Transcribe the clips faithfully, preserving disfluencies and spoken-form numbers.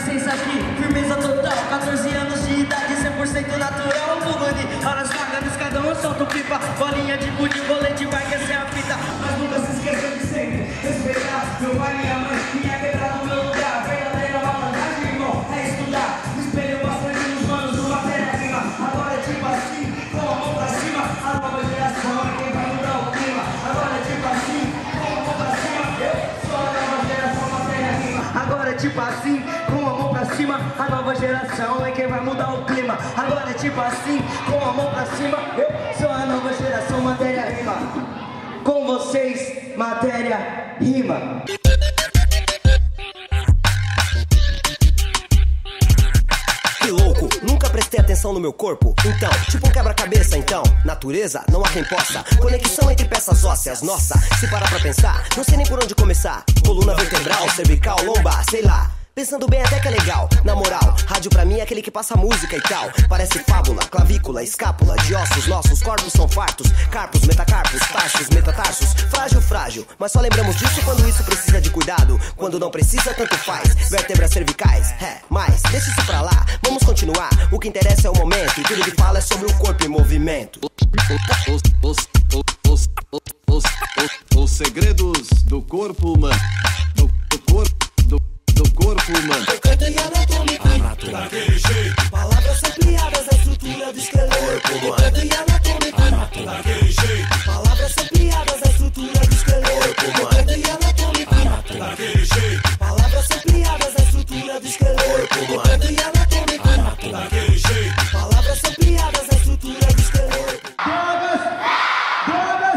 licença aqui, firmeza total. Quatorze anos de idade, cem por cento natural. Mugani, horas vagas, escadão, eu solto pipa. Bolinha de gude, bolete, vai que essa é a fita. Mas nunca se esqueça de sempre respeitar meu pai e minha mãe. Minha quebrada no meu lugar, verdadeira malandragem, irmão, é estudar. Me espelho bastante nos manos do matéria-prima. Agora é tipo assim, com a mão pra cima. A nova geração é quem vai mudar o clima. Agora é tipo assim, com a mão pra cima. Eu sou a nova geração matéria-prima. Agora é tipo assim, com a mão pra cima. A nova geração é quem vai mudar o clima. Agora é tipo assim, com a mão pra cima. Eu sou a nova geração matéria-rima. Com vocês, matéria-rima. Que louco, nunca prestei atenção no meu corpo. Então, tipo um quebra-cabeça, então. Natureza, não há quem possa. Conexão entre peças ósseas, nossa. Se parar pra pensar, não sei nem por onde começar. Coluna vertebral, cervical, lombar, sei lá. Pensando bem até que é legal, na moral, rádio pra mim é aquele que passa música e tal. Parece fábula, clavícula, escápula, de ossos, nossos corpos são fartos. Carpos, metacarpos, tarsos, metatarsos, frágil, frágil. Mas só lembramos disso quando isso precisa de cuidado. Quando não precisa, tanto faz. Vértebras cervicais, é, mas deixa isso pra lá. Vamos continuar, o que interessa é o momento. E tudo que fala é sobre o corpo em movimento. Os, os, os, os, os, os, os segredos do corpo humano. Do, do corpo. Do corpo humano. Tocante e anatômico, anatomia. Daquele jeito. Palavras ampliadas da estrutura do esqueleto. Tocante e anatômico, anatomia. Daquele jeito. Palavras ampliadas da estrutura do esqueleto. Tocante e anatômico, anatomia. Daquele jeito. Palavras ampliadas da estrutura do esqueleto. Tocante e anatômico, anatomia. Daquele jeito. Palavras ampliadas da estrutura do esqueleto. Drogas! Drogas!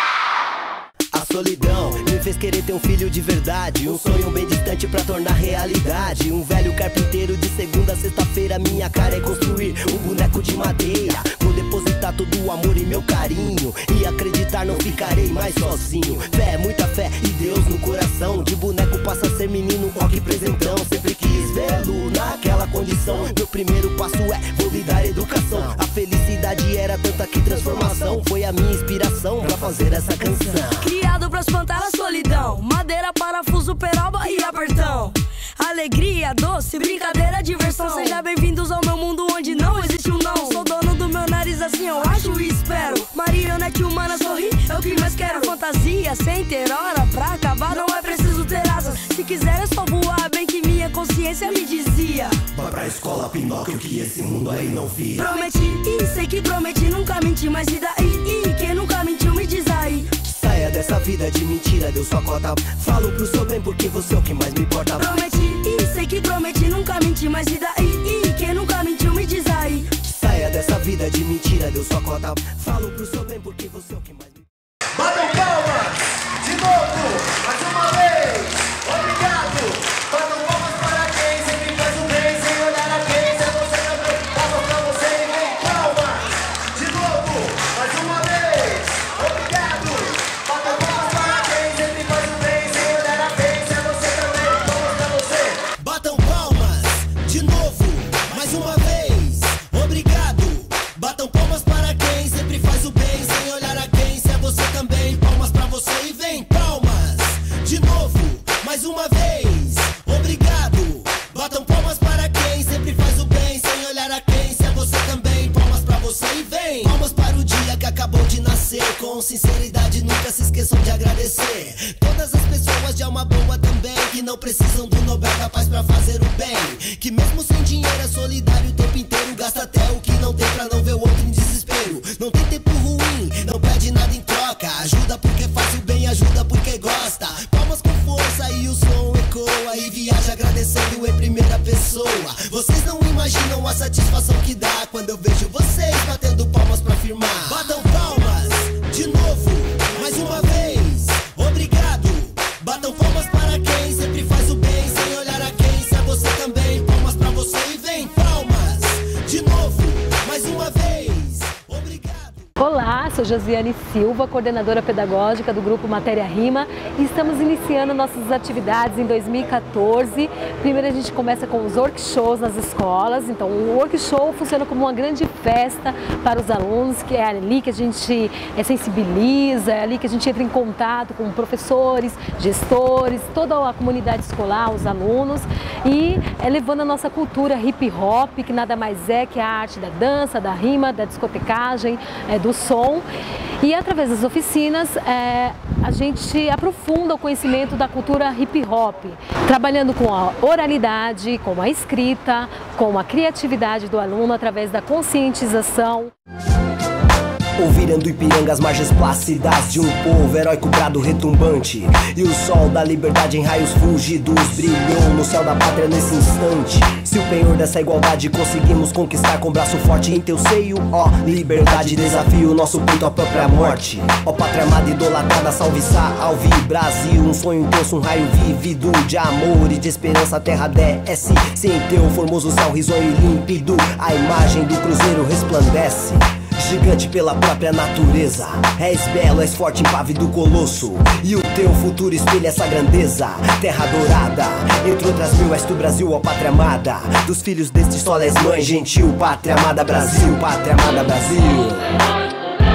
A solidão me fez querer ter um filho de verdade. Um sonho bem distante pra tornar realidade. Um velho carpinteiro de segunda a sexta-feira. Minha cara é construir um boneco de madeira. Vou depositar todo o amor e meu carinho. E acreditar não ficarei mais sozinho. Fé, muita fé e Deus no coração. De boneco passa a ser menino, rock presentão. Sempre quis vê-lo naquela condição. Meu primeiro passo é, vou lhe dar educação. A felicidade era tanta que transformação foi a minha inspiração pra fazer essa canção. Criado pra espantar a solidão, madeira, parafuso, peroba e apertão. Alegria, doce, brincadeira, diversão. Sejam bem-vindos ao meu mundo onde não existe um não. Sou dono do meu nariz, assim eu acho e espero. Marionete humana, sorrir é o que mais quero. Fantasia, sem ter hora pra acabar, não é preciso ter asas. Se quiser é só voar, bem que minha consciência me dizia: vai pra escola, Pinóquio, que esse mundo aí não vira. Prometi, e sei que prometi, nunca menti, mas e daí? E quem nunca mentiu me diz aí. Saia dessa vida de mentira, deu sua cota. Falo pro seu bem porque você é o que mais me importa. Prometi, e sei que prometi, nunca menti, mas e daí? E quem nunca mentiu me diz aí. Saia dessa vida de mentira, deu sua cota. Falo pro seu bem porque você é o que mais me importa. Batam palmas, de novo, mais uma vez. Obrigado. Batam palmas para quem sempre faz o bem, sem olhar a quem. Se é você também, palmas pra você e vem palmas. De novo, mais uma vez. Obrigado. Batam palmas para quem sempre faz o bem, sem olhar a quem. Se é você também, palmas pra você. Batam palmas, de novo, mais uma vez. Obrigado. Batam palmas para quem sempre faz o bem, sem olhar a quem. Se é você também, palmas pra você e vem palmas. De novo, mais uma vez. Obrigado. Batam palmas para quem sempre faz o bem, sem olhar a quem. Se é você também, palmas pra você e vem palmas para o dia que acabou de nascer. Com sinceridade, nunca se esqueçam de agradecer todas as pessoas de alma boa também, que não precisam do Nobel da Paz pra fazer o bem. Que mesmo sem dinheiro é solidário o tempo inteiro. Gasta até o que não tem pra não ver o outro em desespero. Não tem tempo ruim, não pede nada em troca. Ajuda porque faz o bem, ajuda porque gosta. Palmas com força e o som ecoa. E viaja agradecendo em primeira pessoa. Vocês não imaginam a satisfação que dá quando eu vejo vocês batendo palmas pra firmar. Batam palmas, de novo, mais uma vez. Obrigado. Batam palmas para quem sempre faz o bem, sem olhar a quem. Se é você também, palmas pra você e vem palmas. De novo, mais uma vez. Obrigado. Olá, sou sou Josiane Silva, coordenadora pedagógica do Grupo Matéria Rima, e estamos iniciando nossas atividades em dois mil e quatorze. Primeiro a gente começa com os workshows nas escolas. Então o workshop funciona como uma grande festa para os alunos, que é ali que a gente é, sensibiliza, é ali que a gente entra em contato com professores, gestores, toda a comunidade escolar, os alunos, e é, levando a nossa cultura hip hop, que nada mais é que a arte da dança, da rima, da discotecagem, é, do som. E através das oficinas é, a gente aprofunda o conhecimento da cultura hip hop, trabalhando com a oralidade, com a escrita, com a criatividade do aluno através da conscientização. Ouvirando Ipiranga as margens plácidas de um povo heróico, brado retumbante. E o sol da liberdade em raios fugidos brilhou no céu da pátria nesse instante. Se o penhor dessa igualdade conseguimos conquistar com braço forte em teu seio, ó liberdade, desafio nosso peito à própria morte. Ó pátria amada, idolatrada, salve, salve Brasil. Um sonho intenso, um raio vívido de amor e de esperança a terra desce. Se em teu formoso céu risonho e límpido a imagem do cruzeiro resplandece. Gigante pela própria natureza, és belo, és forte, impávido colosso, e o teu futuro espelha essa grandeza. Terra dourada, entre outras mil, és tu Brasil, ó pátria amada. Dos filhos deste solo és mãe gentil, pátria amada Brasil, pátria amada Brasil.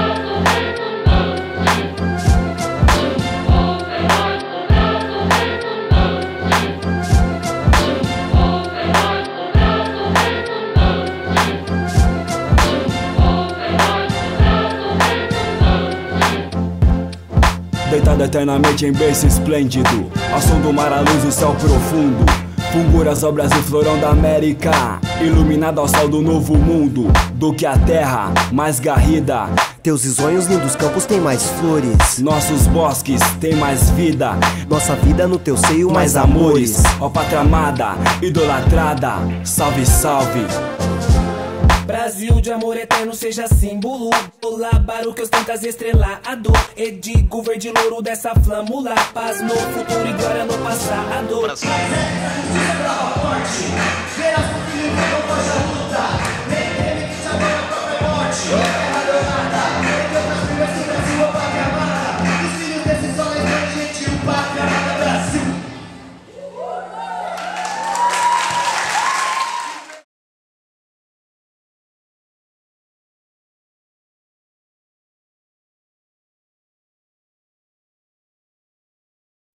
Deitado eternamente em berço esplêndido, ao som do mar, a luz do céu profundo, fulgura as obras do florão da América, iluminado ao sol do novo mundo, do que a terra mais garrida. Teus risonhos lindos campos têm mais flores, nossos bosques têm mais vida, nossa vida no teu seio mais, mais amores. Ó pátria amada, idolatrada, salve, salve. Brasil de amor eterno seja símbolo. Olá, que ostentas estrelado. E digo verde louro dessa flâmula. Paz no futuro e glória no passado.